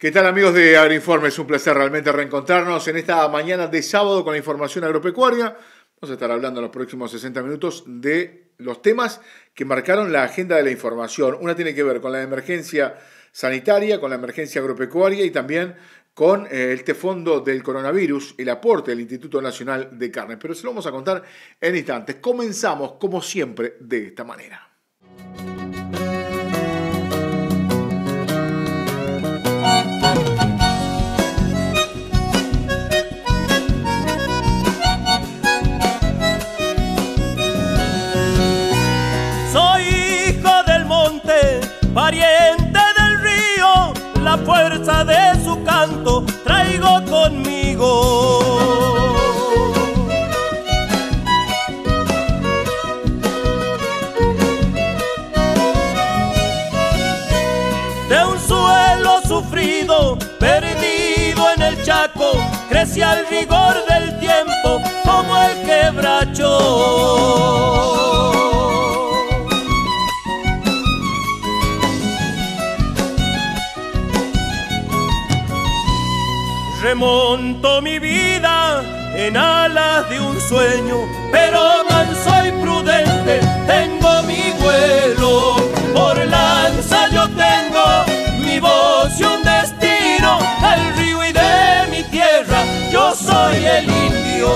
¿Qué tal, amigos de Agroinforme? Es un placer realmente reencontrarnos en esta mañana de sábado con la información agropecuaria. Vamos a estar hablando en los próximos 60 minutos de los temas que marcaron la agenda de la información. Una tiene que ver con la emergencia sanitaria, con la emergencia agropecuaria y también con este fondo del coronavirus, el aporte del Instituto Nacional de Carnes. Pero se lo vamos a contar en instantes. Comenzamos, como siempre, de esta manera. Pariente del río, la fuerza de su canto traigo conmigo. De un suelo sufrido, perdido en el Chaco, crecí al rigor del tiempo como el quebracho. Remonto mi vida en alas de un sueño, pero manso y prudente tengo mi vuelo. Por lanza yo tengo mi voz y un destino, al río y de mi tierra yo soy el indio.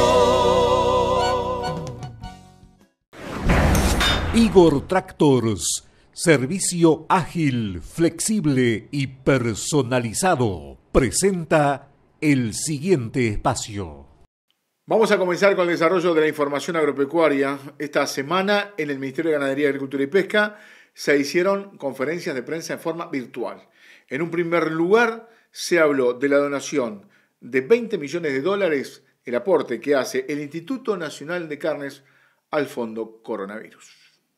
Igor Tractors, servicio ágil, flexible y personalizado, presenta el siguiente espacio. Vamos a comenzar con el desarrollo de la información agropecuaria. Esta semana en el Ministerio de Ganadería, Agricultura y Pesca se hicieron conferencias de prensa en forma virtual. En un primer lugar se habló de la donación de $20 millones, el aporte que hace el Instituto Nacional de Carnes al Fondo Coronavirus.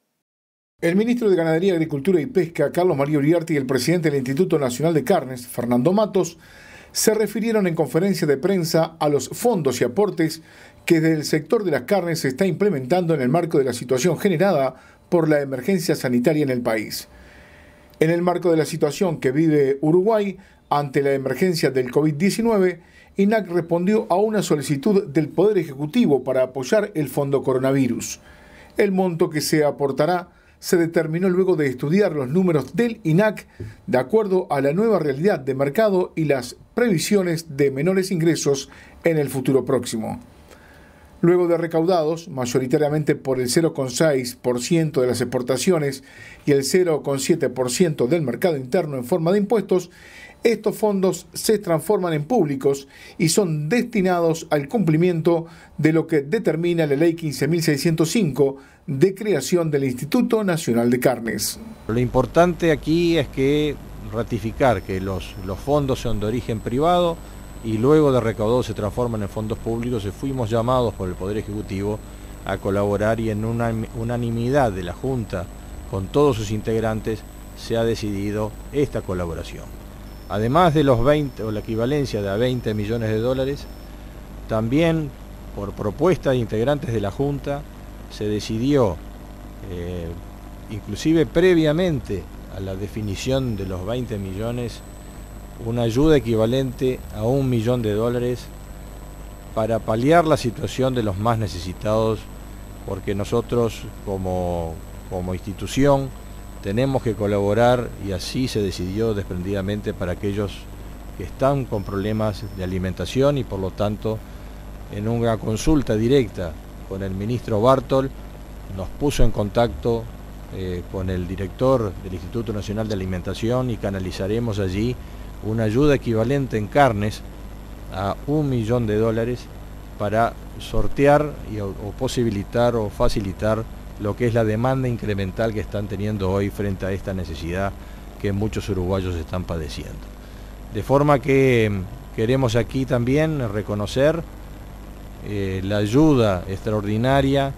El ministro de Ganadería, Agricultura y Pesca, Carlos María Uriarte, y el presidente del Instituto Nacional de Carnes, Fernando Matos, se refirieron en conferencia de prensa a los fondos y aportes que desde el sector de las carnes se está implementando en el marco de la situación generada por la emergencia sanitaria en el país. En el marco de la situación que vive Uruguay ante la emergencia del COVID-19, INAC respondió a una solicitud del Poder Ejecutivo para apoyar el Fondo Coronavirus. El monto que se aportará se determinó luego de estudiar los números del INAC de acuerdo a la nueva realidad de mercado y las previsiones de menores ingresos en el futuro próximo. Luego de recaudados, mayoritariamente por el 0,6% de las exportaciones y el 0,7% del mercado interno en forma de impuestos, estos fondos se transforman en públicos y son destinados al cumplimiento de lo que determina la Ley 15.605 de creación del Instituto Nacional de Carnes. Lo importante aquí es que ratificar que los fondos son de origen privado y luego de recaudados se transforman en fondos públicos, y fuimos llamados por el Poder Ejecutivo a colaborar, y en una unanimidad de la Junta con todos sus integrantes se ha decidido esta colaboración. Además de los 20 o la equivalencia de a $20 millones, también por propuesta de integrantes de la Junta se decidió, inclusive previamente a la definición de los 20 millones, una ayuda equivalente a $1 millón para paliar la situación de los más necesitados, porque nosotros como institución tenemos que colaborar, y así se decidió desprendidamente para aquellos que están con problemas de alimentación, y por lo tanto en una consulta directa con el ministro Bartol nos puso en contacto con el director del Instituto Nacional de Alimentación, y canalizaremos allí una ayuda equivalente en carnes a $1 millón para sortear o posibilitar o facilitar lo que es la demanda incremental que están teniendo hoy frente a esta necesidad que muchos uruguayos están padeciendo. De forma que queremos aquí también reconocer la ayuda extraordinaria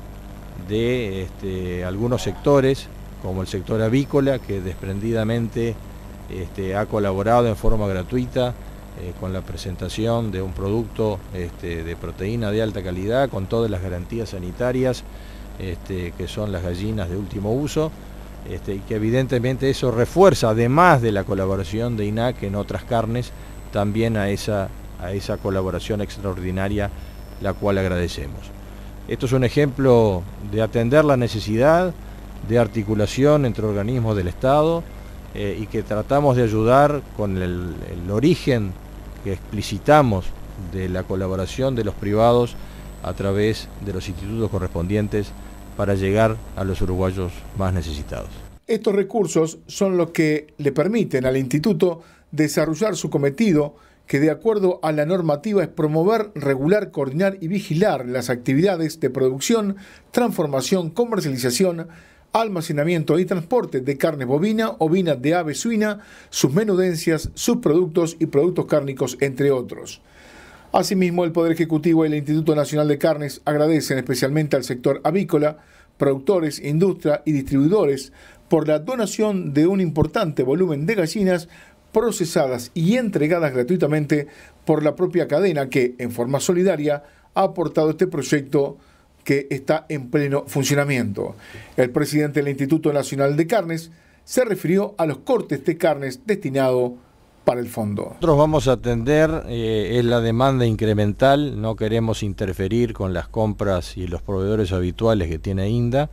de algunos sectores, como el sector avícola, que desprendidamente ha colaborado en forma gratuita con la presentación de un producto de proteína de alta calidad, con todas las garantías sanitarias, que son las gallinas de último uso, y que evidentemente eso refuerza, además de la colaboración de INAC en otras carnes, también a esa colaboración extraordinaria, la cual agradecemos. Esto es un ejemplo de atender la necesidad de articulación entre organismos del Estado y que tratamos de ayudar con el origen que explicitamos de la colaboración de los privados a través de los institutos correspondientes para llegar a los uruguayos más necesitados. Estos recursos son los que le permiten al instituto desarrollar su cometido, que de acuerdo a la normativa es promover, regular, coordinar y vigilar las actividades de producción, transformación, comercialización, almacenamiento y transporte de carne bovina, ovina, de ave, suina, sus menudencias, subproductos y productos cárnicos, entre otros. Asimismo, el Poder Ejecutivo y el Instituto Nacional de Carnes agradecen especialmente al sector avícola, productores, industria y distribuidores por la donación de un importante volumen de gallinas procesadas y entregadas gratuitamente por la propia cadena que, en forma solidaria, ha aportado este proyecto que está en pleno funcionamiento. El presidente del Instituto Nacional de Carnes se refirió a los cortes de carnes destinados para el fondo. Nosotros vamos a atender es la demanda incremental, no queremos interferir con las compras y los proveedores habituales que tiene INDA.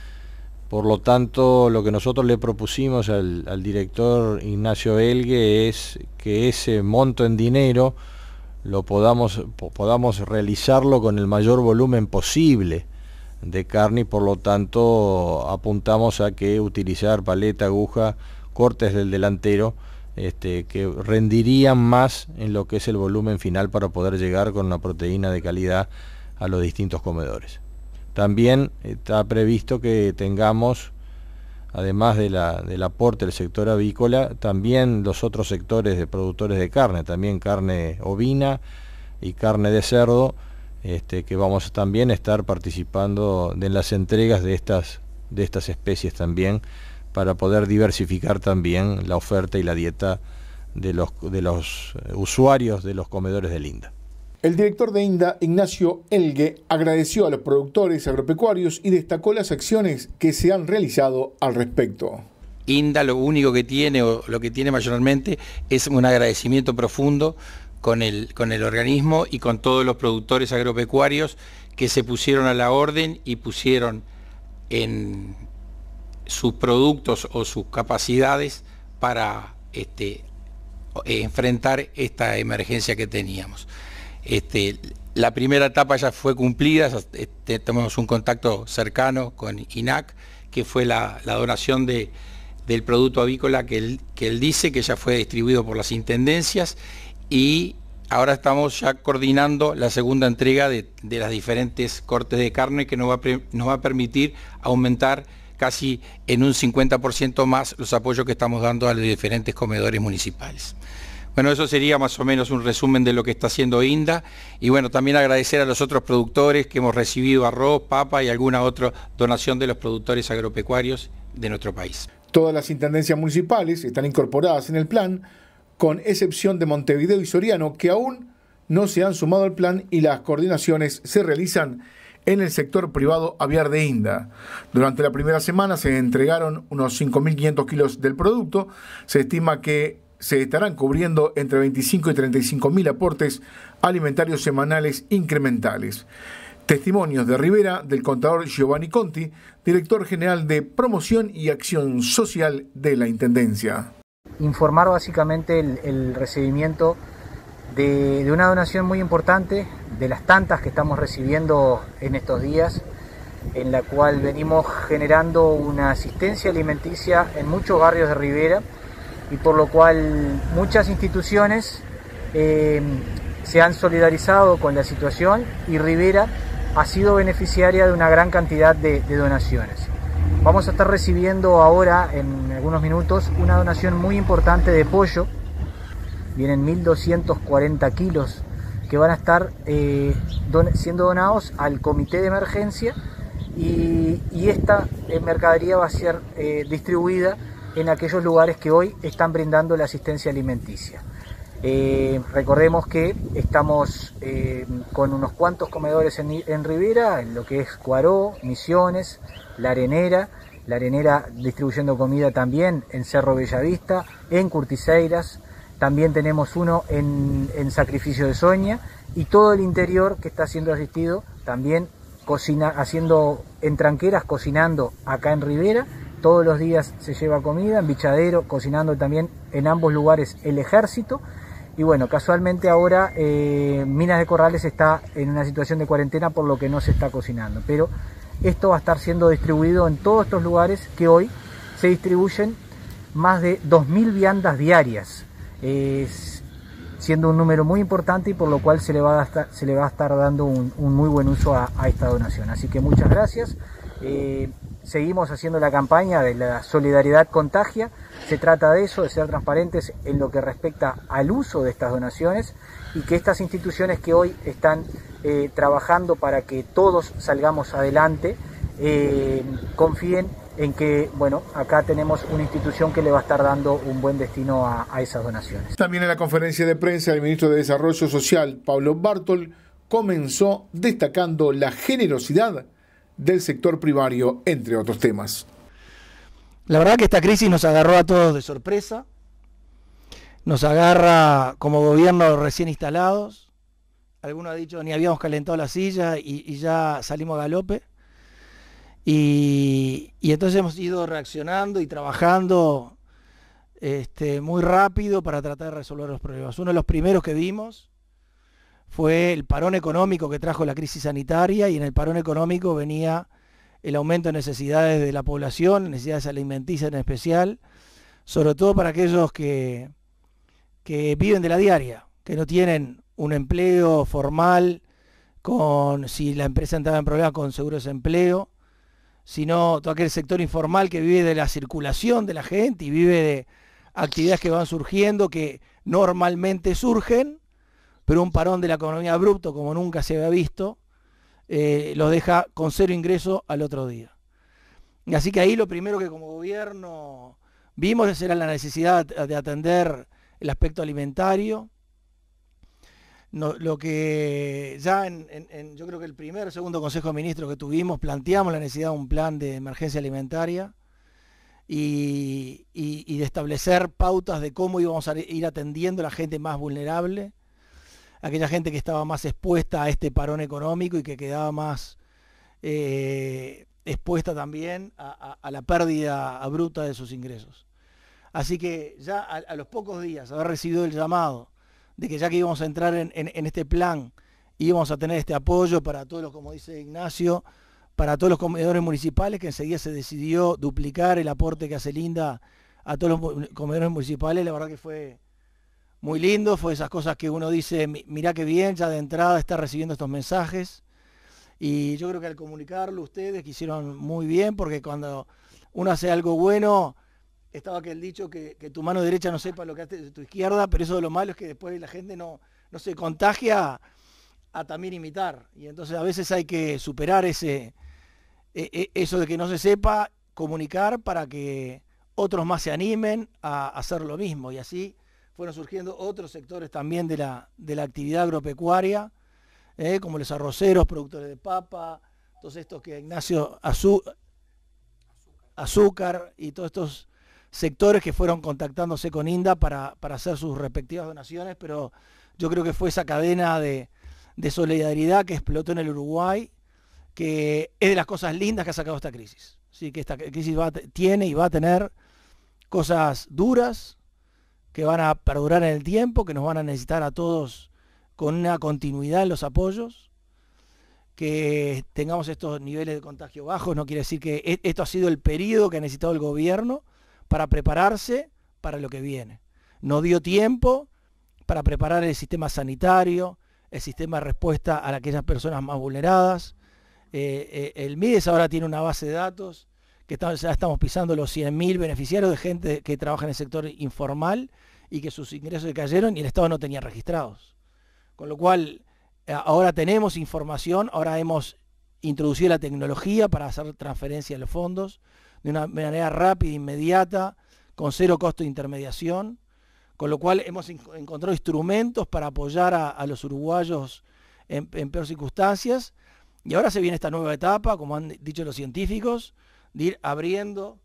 Por lo tanto, lo que nosotros le propusimos al director Ignacio Elgue es que ese monto en dinero lo podamos realizarlo con el mayor volumen posible de carne y por lo tanto apuntamos a que utilizar paleta, aguja, cortes del delantero, que rendirían más en lo que es el volumen final para poder llegar con una proteína de calidad a los distintos comedores. También está previsto que tengamos, además del aporte del sector avícola, también los otros sectores de productores de carne, también carne ovina y carne de cerdo, que vamos también a estar participando en las entregas de estas especies también, para poder diversificar también la oferta y la dieta de los usuarios de los comedores del INDA. El director de INDA, Ignacio Elgue, agradeció a los productores agropecuarios y destacó las acciones que se han realizado al respecto. INDA lo único que tiene, o lo que tiene mayormente, es un agradecimiento profundo con el organismo y con todos los productores agropecuarios que se pusieron a la orden y pusieron en sus productos o sus capacidades para enfrentar esta emergencia que teníamos. La primera etapa ya fue cumplida, tenemos un contacto cercano con INAC, que fue la donación del producto avícola que él dice que ya fue distribuido por las intendencias, y ahora estamos ya coordinando la segunda entrega de las diferentes cortes de carne, que nos va a permitir aumentar casi en un 50% más los apoyos que estamos dando a los diferentes comedores municipales. Bueno, eso sería más o menos un resumen de lo que está haciendo INDA, y bueno, también agradecer a los otros productores que hemos recibido arroz, papa y alguna otra donación de los productores agropecuarios de nuestro país. Todas las intendencias municipales están incorporadas en el plan, con excepción de Montevideo y Soriano, que aún no se han sumado al plan, y las coordinaciones se realizan en el sector privado aviar de INDA. Durante la primera semana se entregaron unos 5.500 kilos del producto. Se estima que se estarán cubriendo entre 25 y 35.000 aportes alimentarios semanales incrementales. Testimonios de Rivera del contador Giovanni Conti, director general de Promoción y Acción Social de la Intendencia. Informar básicamente el recibimiento de una donación muy importante, de las tantas que estamos recibiendo en estos días, en la cual venimos generando una asistencia alimenticia en muchos barrios de Rivera, y por lo cual muchas instituciones se han solidarizado con la situación, y Rivera ha sido beneficiaria de una gran cantidad de donaciones. Vamos a estar recibiendo ahora, en algunos minutos, una donación muy importante de pollo. Vienen 1.240 kilos que van a estar siendo donados al comité de emergencia, y esta mercadería va a ser distribuida en aquellos lugares que hoy están brindando la asistencia alimenticia. Recordemos que estamos con unos cuantos comedores en Rivera, en lo que es Cuaró, Misiones, La Arenera La Arenera distribuyendo comida también en Cerro Bellavista, en Curtiseiras, también tenemos uno en Sacrificio de Soña, y todo el interior que está siendo asistido también haciendo en tranqueras, cocinando acá en Rivera. Todos los días se lleva comida, en Bichadero, cocinando también en ambos lugares el Ejército. Y bueno, casualmente ahora Minas de Corrales está en una situación de cuarentena, por lo que no se está cocinando. Pero esto va a estar siendo distribuido en todos estos lugares, que hoy se distribuyen más de 2.000 viandas diarias, siendo un número muy importante, y por lo cual se le va a estar dando un muy buen uso a esta donación. Así que muchas gracias. Seguimos haciendo la campaña de la solidaridad contagia. Se trata de eso, de ser transparentes en lo que respecta al uso de estas donaciones, y que estas instituciones que hoy están trabajando para que todos salgamos adelante, confíen en que, bueno, acá tenemos una institución que le va a estar dando un buen destino a esas donaciones. También en la conferencia de prensa, el ministro de Desarrollo Social, Pablo Bartol, comenzó destacando la generosidad del sector primario, entre otros temas. La verdad que esta crisis nos agarró a todos de sorpresa, nos agarra como gobierno recién instalados. Algunos han dicho ni habíamos calentado la silla y ya salimos a galope. Y entonces hemos ido reaccionando y trabajando muy rápido para tratar de resolver los problemas. Uno de los primeros que vimos fue el parón económico que trajo la crisis sanitaria, y en el parón económico venía el aumento de necesidades de la población, necesidades alimenticias en especial, sobre todo para aquellos que viven de la diaria, que no tienen un empleo formal, si la empresa entraba en problemas con seguro de desempleo, sino todo aquel sector informal que vive de la circulación de la gente y vive de actividades que van surgiendo, que normalmente surgen, pero un parón de la economía abrupto como nunca se había visto, los deja con cero ingreso al otro día. Así que ahí lo primero que como gobierno vimos era la necesidad de atender el aspecto alimentario. Lo que ya yo creo que el primer o segundo Consejo de Ministros que tuvimos, planteamos la necesidad de un plan de emergencia alimentaria y de establecer pautas de cómo íbamos a ir atendiendo a la gente más vulnerable, aquella gente que estaba más expuesta a este parón económico y que quedaba más expuesta también a la pérdida abrupta de sus ingresos. Así que ya a los pocos días haber recibido el llamado de que ya que íbamos a entrar en este plan, íbamos a tener este apoyo para todos los, como dice Ignacio, para todos los comedores municipales, que enseguida se decidió duplicar el aporte que hace Linda a todos los comedores municipales. La verdad que fue muy lindo, fue esas cosas que uno dice, mirá qué bien, ya de entrada está recibiendo estos mensajes, y yo creo que al comunicarlo ustedes que hicieron muy bien, porque cuando uno hace algo bueno, estaba aquel dicho que tu mano derecha no sepa lo que hace tu izquierda, pero eso de lo malo es que después la gente no se contagia a también imitar, y entonces a veces hay que superar eso de que no se sepa, comunicar para que otros más se animen a hacer lo mismo, y así fueron surgiendo otros sectores también de la actividad agropecuaria, como los arroceros, productores de papa, todos estos que Ignacio, azúcar y todos estos sectores que fueron contactándose con INDA para hacer sus respectivas donaciones, pero yo creo que fue esa cadena de solidaridad que explotó en el Uruguay, que es de las cosas lindas que ha sacado esta crisis. Sí, que esta crisis tiene y va a tener cosas duras que van a perdurar en el tiempo, que nos van a necesitar a todos con una continuidad en los apoyos, que tengamos estos niveles de contagio bajos. No quiere decir que esto ha sido el periodo que ha necesitado el gobierno para prepararse para lo que viene. No dio tiempo para preparar el sistema sanitario, el sistema de respuesta a aquellas personas más vulneradas. El MIDES ahora tiene una base de datos que ya estamos pisando los 100.000 beneficiarios de gente que trabaja en el sector informal y que sus ingresos cayeron y el Estado no tenía registrados. Con lo cual, ahora tenemos información, ahora hemos introducido la tecnología para hacer transferencia de los fondos de una manera rápida e inmediata, con cero costo de intermediación, con lo cual hemos encontrado instrumentos para apoyar a los uruguayos en peores circunstancias, y ahora se viene esta nueva etapa, como han dicho los científicos, de ir abriendo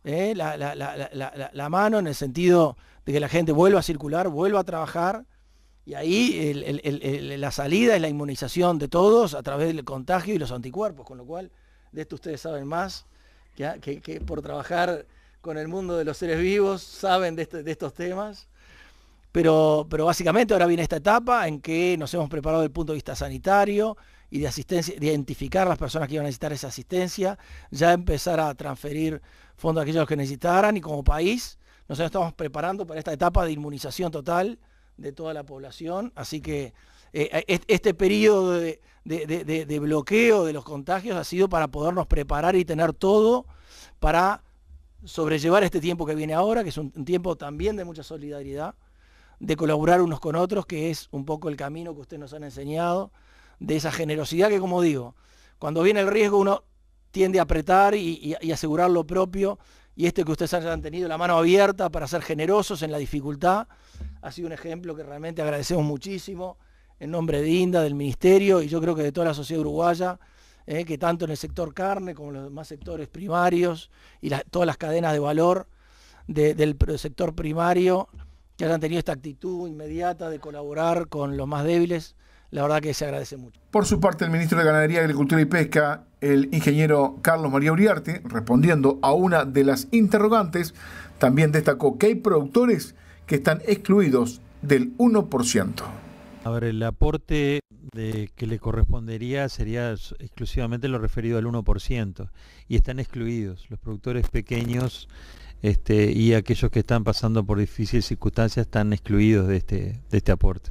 la mano en el sentido de que la gente vuelva a circular, vuelva a trabajar, y ahí la salida es la inmunización de todos a través del contagio y los anticuerpos, con lo cual de esto ustedes saben más, que por trabajar con el mundo de los seres vivos saben de estos temas. Pero básicamente ahora viene esta etapa en que nos hemos preparado desde el punto de vista sanitario y de asistencia, de identificar las personas que iban a necesitar esa asistencia, ya empezar a transferir fondos a aquellos que necesitaran, y como país nos estamos preparando para esta etapa de inmunización total de toda la población. Así que este periodo de bloqueo de los contagios ha sido para podernos preparar y tener todo para sobrellevar este tiempo que viene ahora, que es un tiempo también de mucha solidaridad, de colaborar unos con otros, que es un poco el camino que ustedes nos han enseñado, de esa generosidad que, como digo, cuando viene el riesgo uno tiende a apretar y asegurar lo propio, y que ustedes hayan tenido la mano abierta para ser generosos en la dificultad, ha sido un ejemplo que realmente agradecemos muchísimo, en nombre de INDA, del Ministerio, y yo creo que de toda la sociedad uruguaya, que tanto en el sector carne como en los demás sectores primarios y todas las cadenas de valor del sector primario, que hayan tenido esta actitud inmediata de colaborar con los más débiles, la verdad que se agradece mucho. Por su parte, el ministro de Ganadería, Agricultura y Pesca, el ingeniero Carlos María Uriarte, respondiendo a una de las interrogantes, también destacó que hay productores que están excluidos del 1%. A ver, el aporte que le correspondería sería exclusivamente lo referido al 1%, y están excluidos los productores pequeños y aquellos que están pasando por difíciles circunstancias están excluidos de este aporte.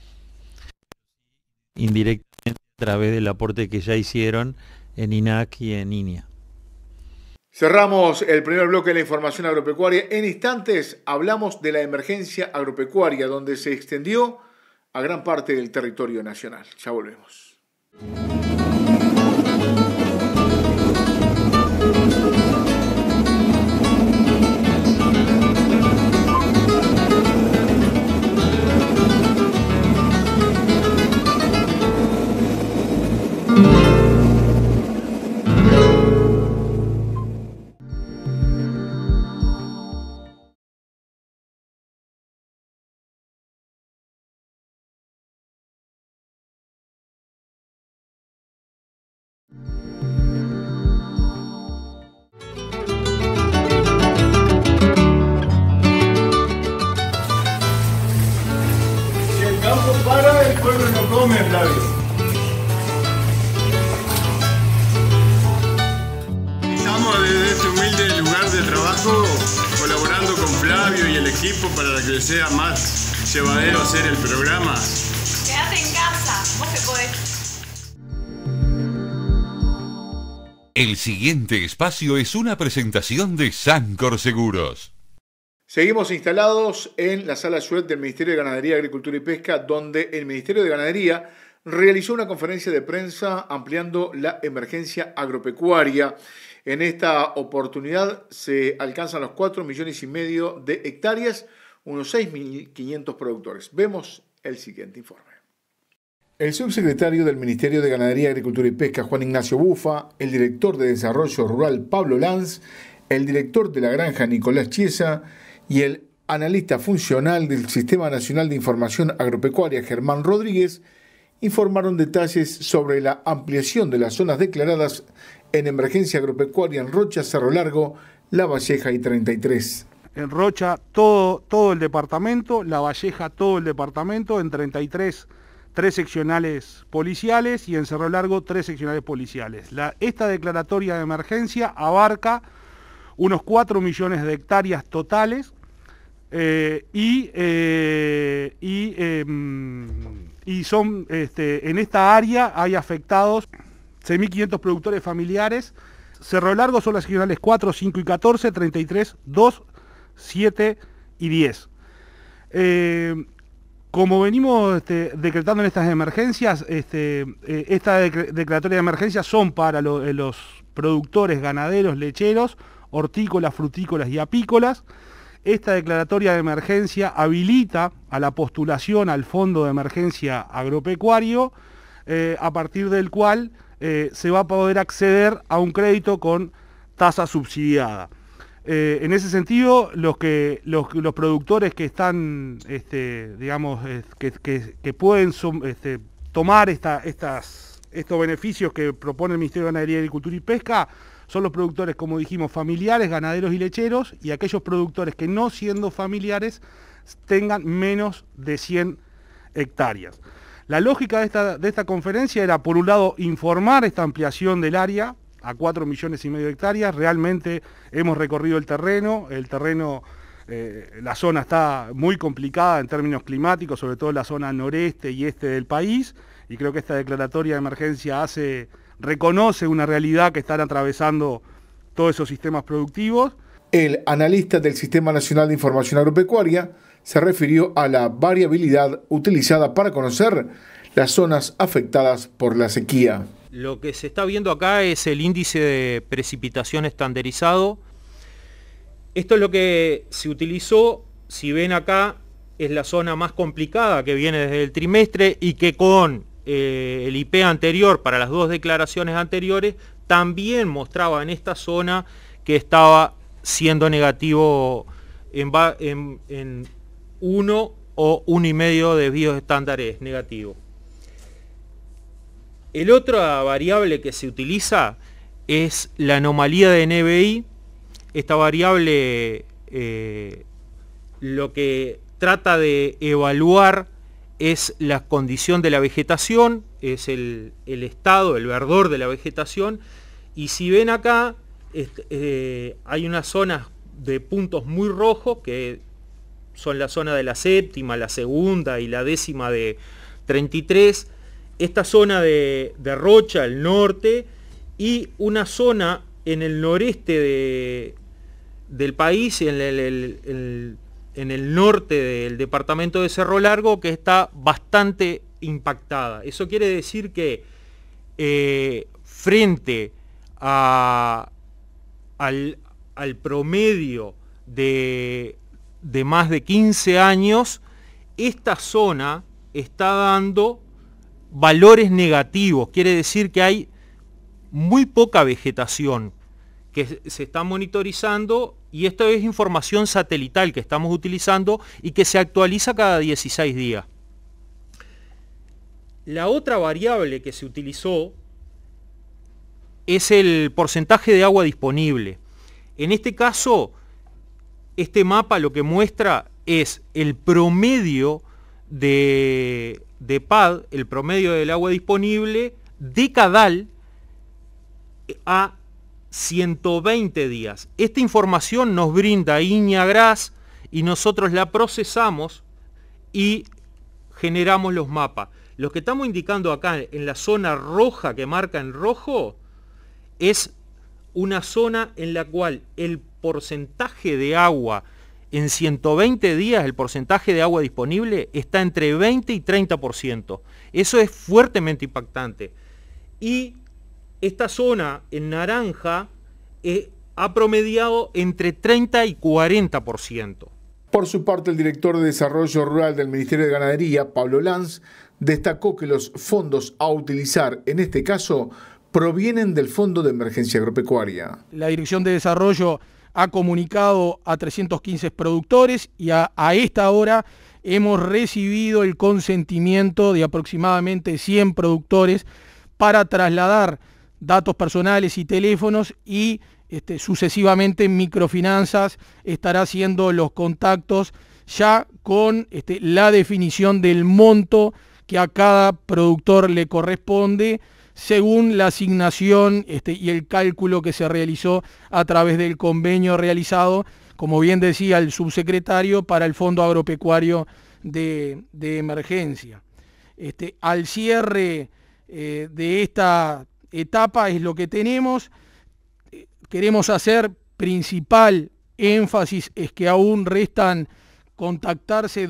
Indirectamente a través del aporte que ya hicieron en INAC y en INIA. Cerramos el primer bloque de la información agropecuaria. En instantes hablamos de la emergencia agropecuaria, donde se extendió a gran parte del territorio nacional. Ya volvemos. Estamos desde este humilde lugar de trabajo colaborando con Flavio y el equipo para que sea más llevadero hacer el programa. Quédate en casa, vos que podés. El siguiente espacio es una presentación de Sancor Seguros. Seguimos instalados en la sala Suet del Ministerio de Ganadería, Agricultura y Pesca, donde el Ministerio de Ganadería realizó una conferencia de prensa ampliando la emergencia agropecuaria. En esta oportunidad se alcanzan los 4,5 millones de hectáreas, unos 6.500 productores. Vemos el siguiente informe. El subsecretario del Ministerio de Ganadería, Agricultura y Pesca, Juan Ignacio Bufa, el director de Desarrollo Rural, Pablo Lanz, el director de la granja, Nicolás Chiesa, y el analista funcional del Sistema Nacional de Información Agropecuaria, Germán Rodríguez, informaron detalles sobre la ampliación de las zonas declaradas en emergencia agropecuaria en Rocha, Cerro Largo, La Valleja y 33. En Rocha todo el departamento, La Valleja todo el departamento, en 33 3 seccionales policiales y en Cerro Largo 3 seccionales policiales. Esta declaratoria de emergencia abarca unos 4 millones de hectáreas totales y son en esta área hay afectados 6.500 productores familiares. Cerro Largo son las regionales 4, 5 y 14, 33, 2, 7 y 10. Como venimos decretando en estas emergencias, esta declaratoria de emergencia son para los productores ganaderos, lecheros, hortícolas, frutícolas y apícolas. Esta declaratoria de emergencia habilita a la postulación al Fondo de Emergencia Agropecuario, a partir del cual se va a poder acceder a un crédito con tasa subsidiada. En ese sentido, los productores que están, digamos, que pueden tomar estos beneficios que propone el Ministerio de Ganadería, Agricultura y Pesca, son los productores, como dijimos, familiares, ganaderos y lecheros, y aquellos productores que, no siendo familiares, tengan menos de 100 hectáreas. La lógica de esta conferencia era, por un lado, informar esta ampliación del área a 4,5 millones de hectáreas. Realmente hemos recorrido el terreno, la zona está muy complicada en términos climáticos, sobre todo en la zona noreste y este del país, y creo que esta declaratoria de emergencia reconoce una realidad que están atravesando todos esos sistemas productivos. El analista del Sistema Nacional de Información Agropecuaria se refirió a la variabilidad utilizada para conocer las zonas afectadas por la sequía. Lo que se está viendo acá es el índice de precipitación estandarizado. Esto es lo que se utilizó, si ven acá, es la zona más complicada que viene desde el trimestre y que con el IP anterior, para las 2 declaraciones anteriores, también mostraba en esta zona que estaba siendo negativo en 1 o 1,5 desvíos estándares negativos. El otra variable que se utiliza es la anomalía de NBI. Esta variable lo que trata de evaluar es la condición de la vegetación, es el estado, el verdor de la vegetación, y si ven acá hay unas zonas de puntos muy rojos que son la zona de la séptima, la segunda y la décima de 33, esta zona de Rocha, el norte, y una zona en el noreste del país, en el norte del departamento de Cerro Largo, que está bastante impactada. Eso quiere decir que frente al promedio de más de 15 años, esta zona está dando valores negativos. Quiere decir que hay muy poca vegetación que se está monitorizando, y esto es información satelital que estamos utilizando y que se actualiza cada 16 días. La otra variable que se utilizó es el porcentaje de agua disponible. En este caso, este mapa lo que muestra es el promedio de PAD, el promedio del agua disponible decadal a 120 días. Esta información nos brinda INEAGRAS y nosotros la procesamos y generamos los mapas. Lo que estamos indicando acá en la zona roja que marca en rojo es una zona en la cual el porcentaje de agua en 120 días, el porcentaje de agua disponible está entre 20 y 30%. Eso es fuertemente impactante. Y esta zona en naranja ha promediado entre 30 y 40%. Por su parte, el director de Desarrollo Rural del Ministerio de Ganadería, Pablo Lanz, destacó que los fondos a utilizar en este caso provienen del Fondo de Emergencia Agropecuaria. La Dirección de Desarrollo ha comunicado a 315 productores y a esta hora hemos recibido el consentimiento de aproximadamente 100 productores para trasladar datos personales y teléfonos, y sucesivamente Microfinanzas estará haciendo los contactos ya con la definición del monto que a cada productor le corresponde según la asignación y el cálculo que se realizó a través del convenio realizado, como bien decía el subsecretario, para el Fondo Agropecuario de Emergencia. Al cierre de esta etapa es lo que tenemos. Queremos hacer principal énfasis es que aún restan contactarse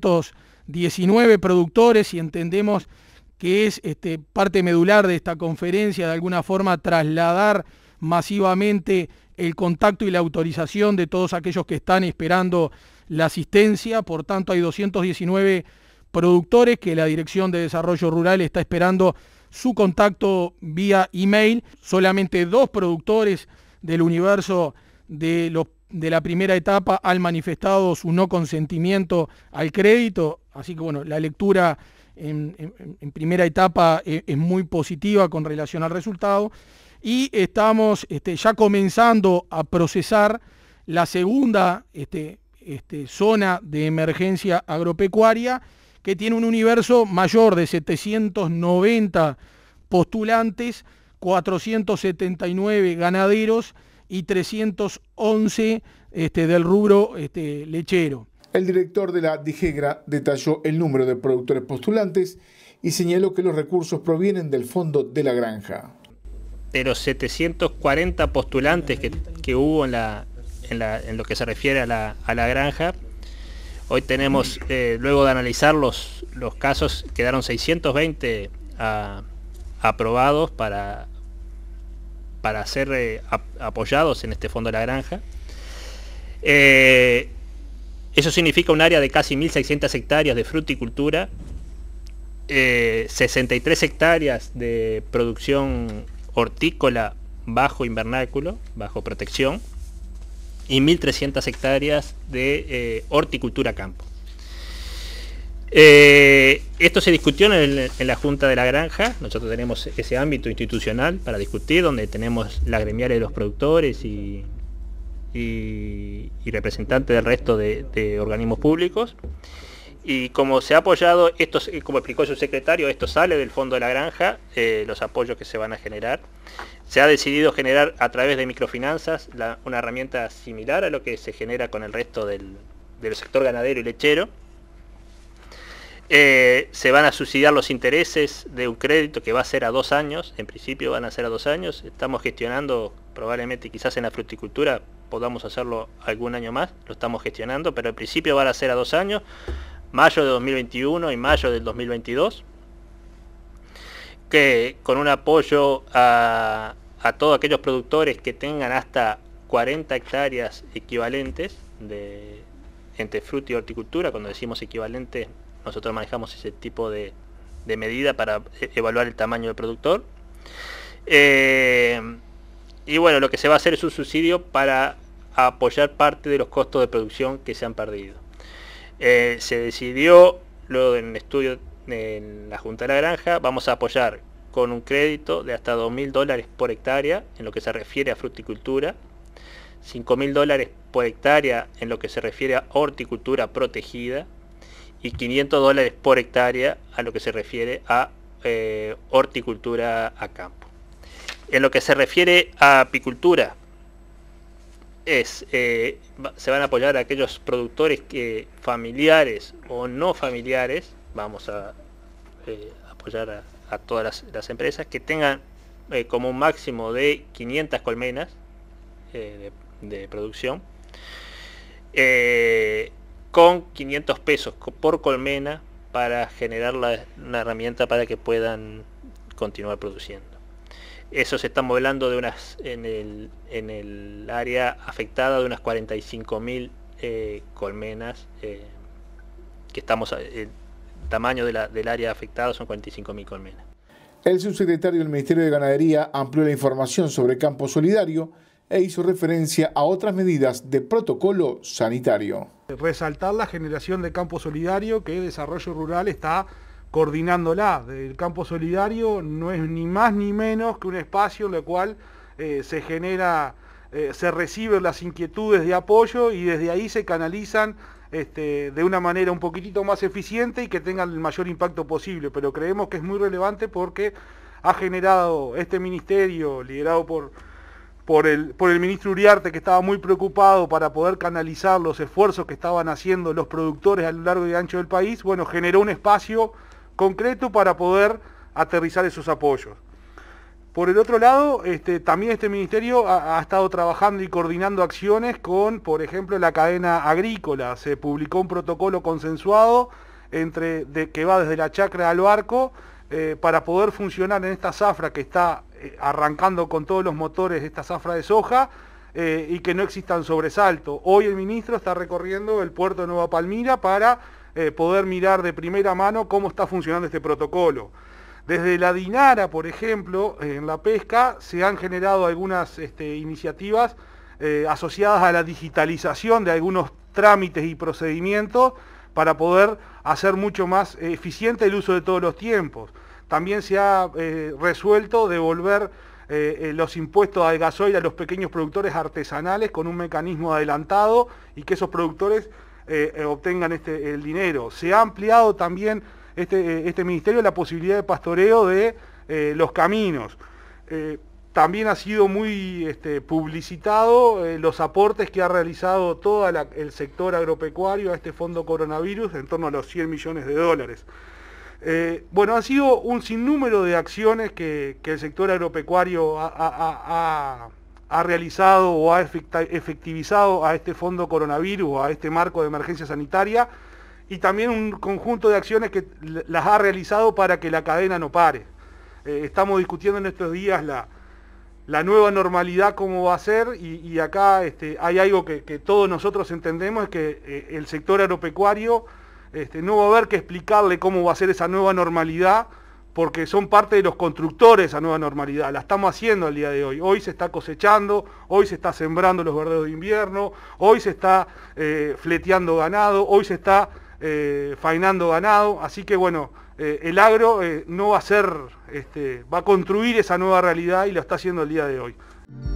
219 productores, y entendemos que es parte medular de esta conferencia, de alguna forma trasladar masivamente el contacto y la autorización de todos aquellos que están esperando la asistencia. Por tanto, hay 219 productores que la Dirección de Desarrollo Rural está esperando su contacto vía email. Solamente 2 productores del universo de la primera etapa han manifestado su no consentimiento al crédito, así que bueno, la lectura en primera etapa es muy positiva con relación al resultado, y estamos ya comenzando a procesar la segunda zona de emergencia agropecuaria, que tiene un universo mayor de 790 postulantes, 479 ganaderos y 311 del rubro lechero. El director de la DIGEGRA detalló el número de productores postulantes y señaló que los recursos provienen del fondo de la granja. De los 740 postulantes que hubo en lo que se refiere a la granja, hoy tenemos, luego de analizar los casos, quedaron 620 aprobados para ser apoyados en este fondo de la granja. Eso significa un área de casi 1.600 hectáreas de fruticultura, 63 hectáreas de producción hortícola bajo invernáculo, bajo protección, y 1.300 hectáreas de horticultura campo. Esto se discutió en la Junta de la Granja. Nosotros tenemos ese ámbito institucional para discutir, donde tenemos las gremiales de los productores y representantes del resto de organismos públicos. Y como se ha apoyado, esto, como explicó su secretario, esto sale del fondo de la granja, los apoyos que se van a generar. Se ha decidido generar a través de microfinanzas una herramienta similar a lo que se genera con el resto del sector ganadero y lechero. Se van a subsidiar los intereses de un crédito que va a ser a 2 años, en principio van a ser a 2 años. Estamos gestionando, probablemente quizás en la fruticultura podamos hacerlo algún año más, lo estamos gestionando, pero en principio van a ser a 2 años, mayo de 2021 y mayo del 2022, que con un apoyo a todos aquellos productores que tengan hasta 40 hectáreas equivalentes entre fruta y horticultura. Cuando decimos equivalente, nosotros manejamos ese tipo de medida para evaluar el tamaño del productor. Y bueno, lo que se va a hacer es un subsidio para apoyar parte de los costos de producción que se han perdido. Se decidió, luego en un estudio en la Junta de la Granja, vamos a apoyar con un crédito de hasta $2.000 por hectárea en lo que se refiere a fruticultura, $5.000 por hectárea en lo que se refiere a horticultura protegida, y $500 por hectárea a lo que se refiere a horticultura a campo. En lo que se refiere a apicultura, se van a apoyar a aquellos productores familiares o no familiares. Vamos a apoyar a todas las empresas que tengan como un máximo de 500 colmenas de producción, con 500 pesos por colmena para generar una herramienta para que puedan continuar produciendo. Eso se está modelando en el área afectada de unas 45.000 colmenas, que estamos, el tamaño del área afectada son 45.000 colmenas. El subsecretario del Ministerio de Ganadería amplió la información sobre campo solidario e hizo referencia a otras medidas de protocolo sanitario. Resaltar la generación de campo solidario que Desarrollo Rural está coordinándola. El campo solidario no es ni más ni menos que un espacio en el cual se genera, se reciben las inquietudes de apoyo y desde ahí se canalizan de una manera un poquitito más eficiente y que tengan el mayor impacto posible. Pero creemos que es muy relevante porque ha generado este ministerio, liderado por el ministro Uriarte, que estaba muy preocupado para poder canalizar los esfuerzos que estaban haciendo los productores a lo largo y ancho del país. Bueno, generó un espacio concreto para poder aterrizar esos apoyos. Por el otro lado, también este ministerio ha estado trabajando y coordinando acciones con, por ejemplo, la cadena agrícola. Se publicó un protocolo consensuado que va desde la chacra al barco para poder funcionar en esta zafra que está arrancando con todos los motores, esta zafra de soja, y que no existan sobresaltos. Hoy el ministro está recorriendo el puerto de Nueva Palmira para poder mirar de primera mano cómo está funcionando este protocolo. Desde la DINARA, por ejemplo, en la pesca, se han generado algunas iniciativas asociadas a la digitalización de algunos trámites y procedimientos para poder hacer mucho más eficiente el uso de todos los tiempos. También se ha resuelto devolver los impuestos al gasoil a los pequeños productores artesanales con un mecanismo adelantado y que esos productores obtengan el dinero. Se ha ampliado también este ministerio la posibilidad de pastoreo de los caminos. También ha sido muy publicitado los aportes que ha realizado todo el sector agropecuario a este fondo coronavirus, en torno a los 100 millones de dólares. Bueno, han sido un sinnúmero de acciones que el sector agropecuario ha realizado o ha efectivizado a este fondo coronavirus, a este marco de emergencia sanitaria, y también un conjunto de acciones que las ha realizado para que la cadena no pare. Estamos discutiendo en estos días la nueva normalidad, cómo va a ser, y acá hay algo que todos nosotros entendemos, es que el sector agropecuario no va a haber que explicarle cómo va a ser esa nueva normalidad, porque son parte de los constructores de esa nueva normalidad. La estamos haciendo al día de hoy. Hoy se está cosechando, hoy se está sembrando los verdeos de invierno, hoy se está fleteando ganado, hoy se está faenando ganado, así que bueno, el agro no va a ser, va a construir esa nueva realidad y lo está haciendo el día de hoy.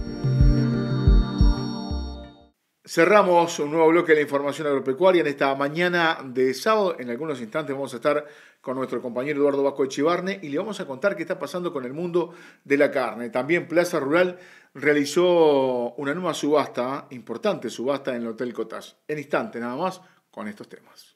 Cerramos un nuevo bloque de la información agropecuaria en esta mañana de sábado. En algunos instantes vamos a estar con nuestro compañero Eduardo Vasco Echivarne y le vamos a contar qué está pasando con el mundo de la carne. También Plaza Rural realizó una nueva subasta, importante subasta en el Hotel Cottage. En instantes nada más con estos temas.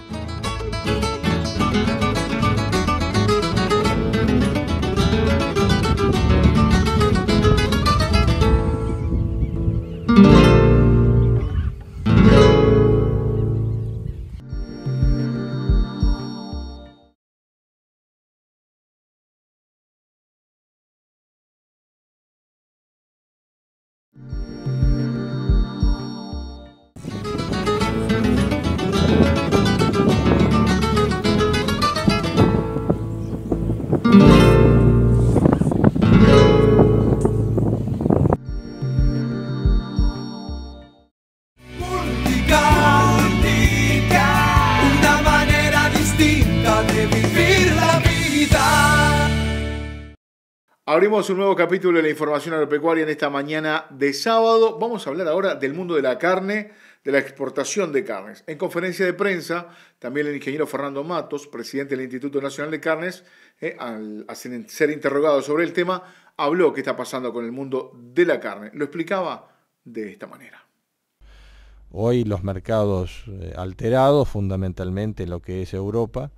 Abrimos un nuevo capítulo de la información agropecuaria en esta mañana de sábado. Vamos a hablar ahora del mundo de la carne, de la exportación de carnes. En conferencia de prensa, también el ingeniero Fernando Matos, presidente del Instituto Nacional de Carnes, al ser interrogado sobre el tema, habló qué está pasando con el mundo de la carne. Lo explicaba de esta manera. Hoy los mercados alterados, fundamentalmente lo que es Europa.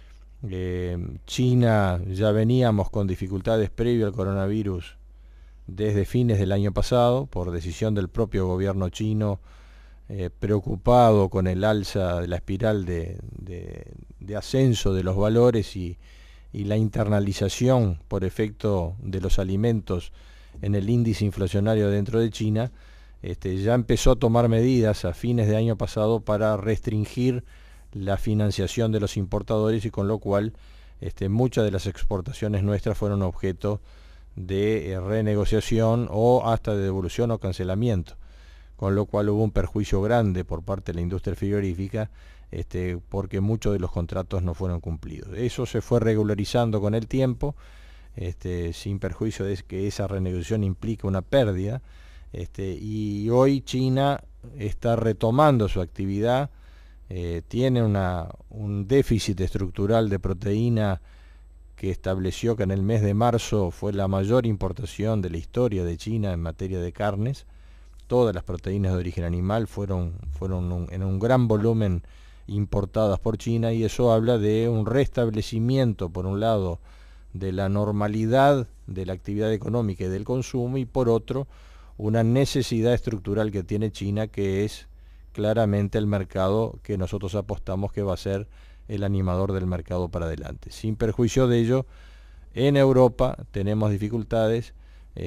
China ya veníamos con dificultades previo al coronavirus desde fines del año pasado, por decisión del propio gobierno chino, preocupado con el alza de la espiral de ascenso de los valores y la internalización por efecto de los alimentos en el índice inflacionario dentro de China. Ya empezó a tomar medidas a fines de año pasado para restringir la financiación de los importadores, y con lo cual muchas de las exportaciones nuestras fueron objeto de renegociación o hasta de devolución o cancelamiento, con lo cual hubo un perjuicio grande por parte de la industria frigorífica, porque muchos de los contratos no fueron cumplidos. Eso se fue regularizando con el tiempo, sin perjuicio de que esa renegociación implica una pérdida, y hoy China está retomando su actividad. Tiene un déficit estructural de proteína que estableció que en el mes de marzo fue la mayor importación de la historia de China en materia de carnes. Todas las proteínas de origen animal fueron en un gran volumen importadas por China, y eso habla de un restablecimiento, por un lado, de la normalidad de la actividad económica y del consumo, y por otro, una necesidad estructural que tiene China, que es claramente el mercado que nosotros apostamos que va a ser el animador del mercado para adelante. Sin perjuicio de ello, en Europa tenemos dificultades,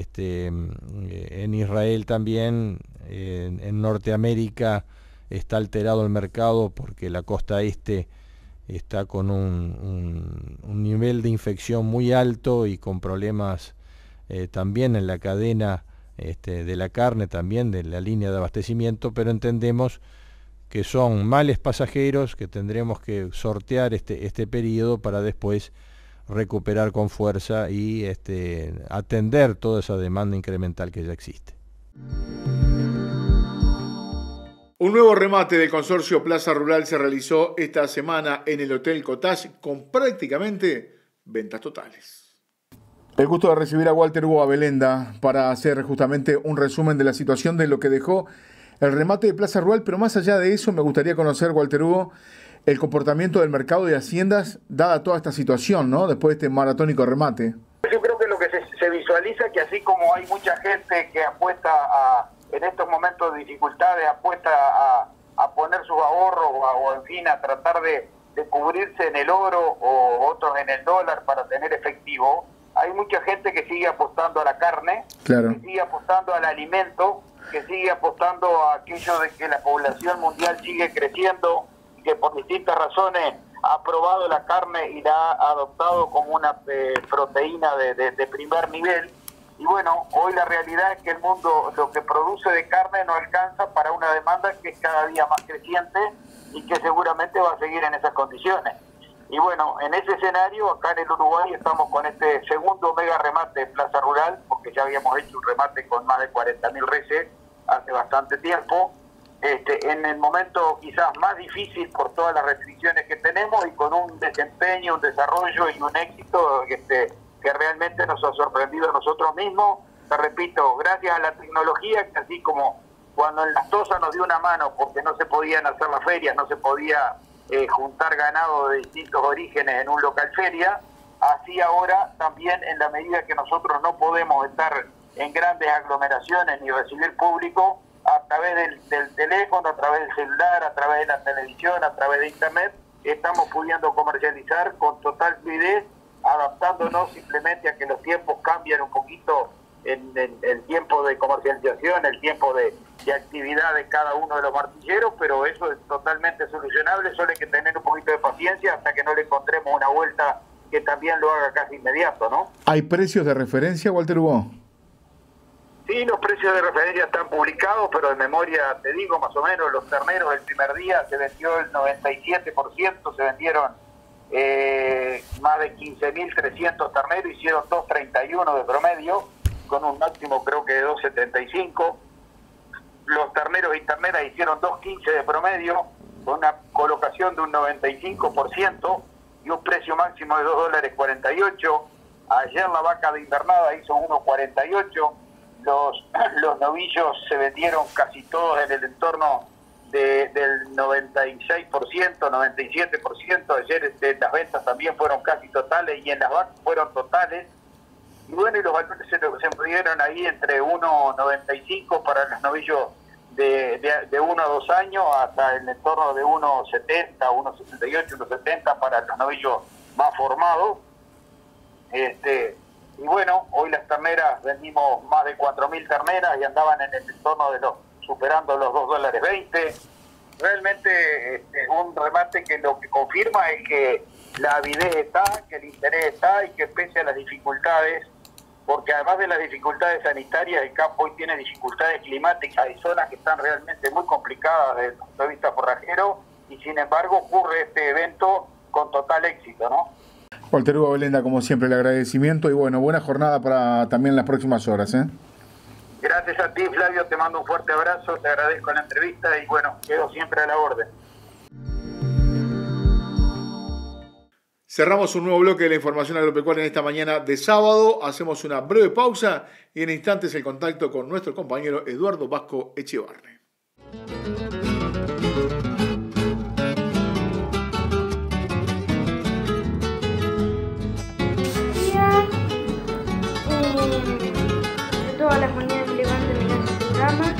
en Israel también, en Norteamérica está alterado el mercado porque la costa este está con un nivel de infección muy alto y con problemas también en la cadena de la carne, también de la línea de abastecimiento, pero entendemos que son males pasajeros que tendremos que sortear este periodo para después recuperar con fuerza y atender toda esa demanda incremental que ya existe. Un nuevo remate del consorcio Plaza Rural se realizó esta semana en el Hotel Cottage con prácticamente ventas totales. El gusto de recibir a Walter Hugo Abelenda para hacer justamente un resumen de la situación de lo que dejó el remate de Plaza Rural, pero más allá de eso me gustaría conocer, Walter Hugo, el comportamiento del mercado de haciendas dada toda esta situación, ¿no? Después de este maratónico remate. Yo creo que lo que se visualiza que así como hay mucha gente que apuesta en estos momentos de dificultades, apuesta a poner sus ahorros o en fin, a tratar de cubrirse en el oro o otros en el dólar para tener efectivo, hay mucha gente que sigue apostando a la carne, claro, que sigue apostando al alimento, que sigue apostando a aquello de que la población mundial sigue creciendo y que por distintas razones ha aprobado la carne y la ha adoptado como una proteína de primer nivel. Y bueno, hoy la realidad es que el mundo lo que produce de carne no alcanza para una demanda que es cada día más creciente y que seguramente va a seguir en esas condiciones. Y bueno, en ese escenario, acá en el Uruguay estamos con este segundo mega remate de Plaza Rural, porque ya habíamos hecho un remate con más de 40.000 reses hace bastante tiempo, en el momento quizás más difícil por todas las restricciones que tenemos y con un desempeño, un desarrollo y un éxito que realmente nos ha sorprendido a nosotros mismos. Te repito, gracias a la tecnología, que así como cuando en Las Tosas nos dio una mano porque no se podían hacer las ferias, no se podía juntar ganado de distintos orígenes en un local feria, así ahora también en la medida que nosotros no podemos estar en grandes aglomeraciones ni recibir público, a través del teléfono, a través del celular, a través de la televisión, a través de internet, estamos pudiendo comercializar con total fluidez, adaptándonos simplemente a que los tiempos cambian un poquito en el tiempo de comercialización, el tiempo de actividad de cada uno de los martilleros, pero eso es totalmente solucionable, solo hay que tener un poquito de paciencia hasta que no le encontremos una vuelta que también lo haga casi inmediato, ¿no? ¿Hay precios de referencia, Walter Hugo? Sí, los precios de referencia están publicados, pero de memoria te digo, más o menos, los terneros el primer día se vendió el 97%, se vendieron más de 15.300 terneros, hicieron 2.31 de promedio, con un máximo creo que de 2.75. Los terneros y terneras hicieron 2.15 de promedio, con una colocación de un 95% y un precio máximo de $2.48. Ayer la vaca de invernada hizo 1.48. Los novillos se vendieron casi todos en el entorno del 96%, 97%. Ayer las ventas también fueron casi totales y en las vacas fueron totales. Y bueno, y los valores se movieron ahí entre 1.95 para los novillos de 1 a 2 años hasta el entorno de 1.70, 1.68, 1.70 para los novillos más formados. Y bueno, hoy las terneras vendimos más de 4.000 terneras y andaban en el entorno de superando los $2.20. Realmente un remate que lo que confirma es que la avidez está, que el interés está y que pese a las dificultades, porque además de las dificultades sanitarias, el campo hoy tiene dificultades climáticas, hay zonas que están realmente muy complicadas desde el punto de vista forrajero y sin embargo ocurre este evento con total éxito, ¿no? Walter Hugo Abelenda, como siempre, el agradecimiento y bueno, buena jornada para también las próximas horas, ¿eh? Gracias a ti, Flavio, te mando un fuerte abrazo, te agradezco la entrevista y bueno, quedo siempre a la orden. Cerramos un nuevo bloque de la información agropecuaria en esta mañana de sábado, hacemos una breve pausa y en instantes el contacto con nuestro compañero Eduardo Vasco Echevarne. Todas las mañanas me levanto y miro su programa.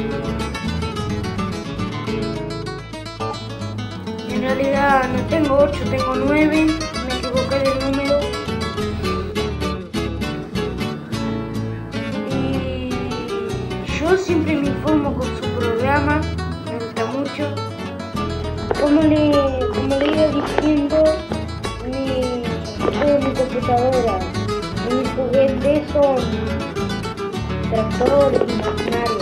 En realidad no tengo 8, tengo 9. Me equivoqué del número. Y yo siempre me informo con su programa. Me gusta mucho. como le iba diciendo, mi computadora y mis juguetes son tractores y maquinaria.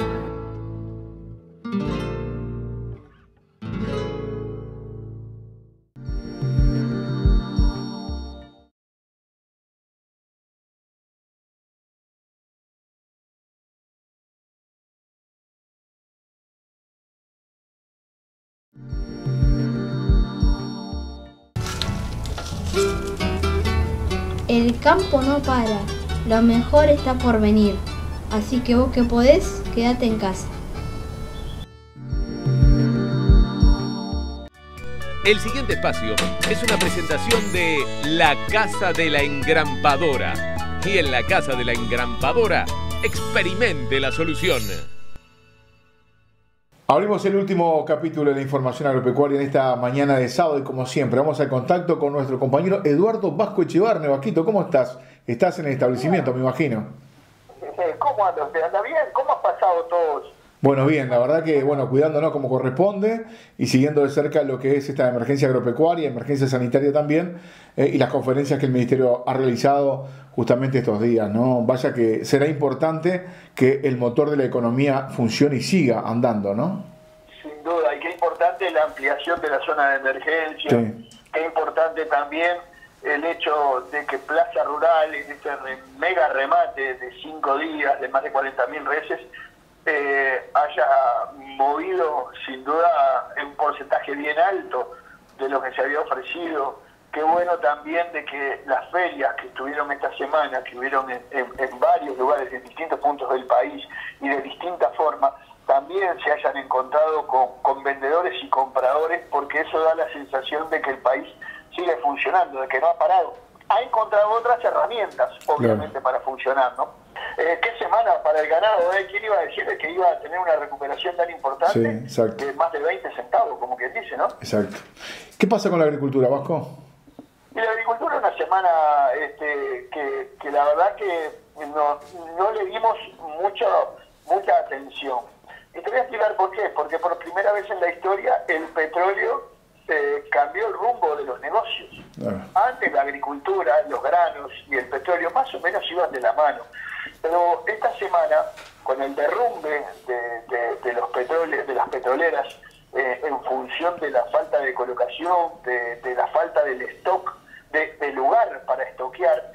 El campo no para, lo mejor está por venir, así que vos que podés, quédate en casa. El siguiente espacio es una presentación de La Casa de la Engrampadora. Y en La Casa de la Engrampadora, experimente la solución. Abrimos el último capítulo de la información agropecuaria en esta mañana de sábado y como siempre vamos al contacto con nuestro compañero Eduardo Vasco Echevarne. Vasquito, ¿cómo estás? Estás en el establecimiento, me imagino. ¿Cómo andas? ¿Te anda bien? ¿Cómo has pasado todos? Bueno, bien, la verdad que cuidándonos como corresponde y siguiendo de cerca lo que es esta emergencia agropecuaria, emergencia sanitaria también, y las conferencias que el Ministerio ha realizado justamente estos días, ¿no? Vaya que será importante que el motor de la economía funcione y siga andando, ¿no? Sin duda, y qué importante la ampliación de la zona de emergencia, sí. Qué importante también el hecho de que Plaza Rural, en este mega remate de 5 días, de más de 40.000 reses, haya movido sin duda un porcentaje bien alto de lo que se había ofrecido. Qué bueno también de que las ferias que estuvieron esta semana, que hubieron en varios lugares, en distintos puntos del país y de distintas formas, también se hayan encontrado con vendedores y compradores, porque eso da la sensación de que el país sigue funcionando, de que no ha parado. Ha encontrado otras herramientas, obviamente, claro, para funcionar, ¿no? ¿Qué semana para el ganado? ¿Quién iba a decirle que iba a tener una recuperación tan importante? Sí, exacto. De más de 20 centavos, como quien dice, ¿no? Exacto. ¿Qué pasa con la agricultura, Vasco? Y la agricultura es una semana que la verdad que no le dimos mucha atención. Y te voy a explicar por qué. Porque por primera vez en la historia el petróleo cambió el rumbo de los negocios. Antes la agricultura, los granos y el petróleo más o menos iban de la mano. Pero esta semana, con el derrumbe de las petroleras en función de la falta de colocación, de la falta del stock, de lugar para estoquear,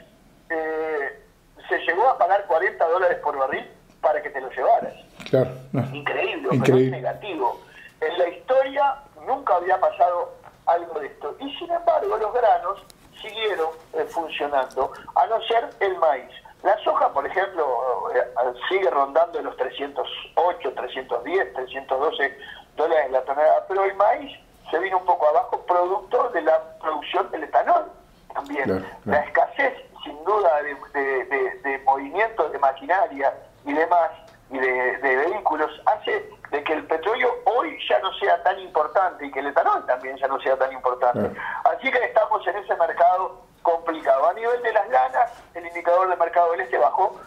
se llegó a pagar $40 por barril para que te lo llevaras. Claro. Increíble, pero es negativo. En la historia nunca había pasado algo de esto. Y sin embargo los granos siguieron funcionando, a no ser el maíz. La soja, por ejemplo, sigue rondando los 308, 310, 312 dólares la tonelada, pero el maíz se vino un poco abajo, producto de la producción del etanol también. Claro. La escasez, sin duda, de movimientos de maquinaria y demás, y de vehículos, hace de que el petróleo hoy ya no sea tan importante y que el etanol también ya no sea tan importante. Así que estamos en ese mercado complicado. A nivel de las lanas, el indicador de mercado del este bajó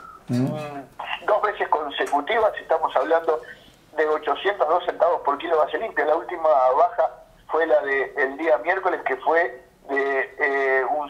2 veces consecutivas, estamos hablando de 802 centavos por kilo base limpia. La última baja fue la del día miércoles, que fue de un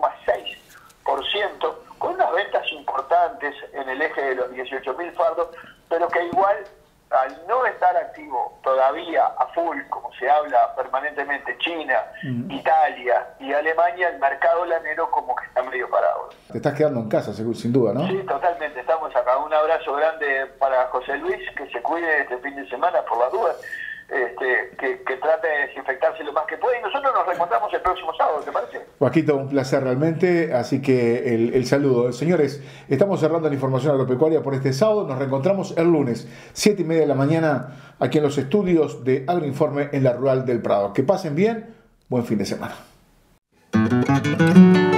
0,6%, con unas ventas importantes en el eje de los 18.000 fardos, pero que igual, al no estar activo todavía a full, como se habla permanentemente, China, Italia y Alemania, el mercado lanero como que está medio parado. Te estás quedando en casa, sin duda, ¿no? Sí, totalmente, estamos acá. Un abrazo grande para José Luis, que se cuide este fin de semana por las dudas, que trate de desinfectarse lo más que puede, y nosotros nos reencontramos el próximo sábado, ¿te parece? Vasquito, un placer realmente, así que el saludo. Señores, estamos cerrando la información agropecuaria por este sábado, nos reencontramos el lunes, 7:30 de la mañana, aquí en los estudios de Agroinforme en la Rural del Prado. Que pasen bien, buen fin de semana.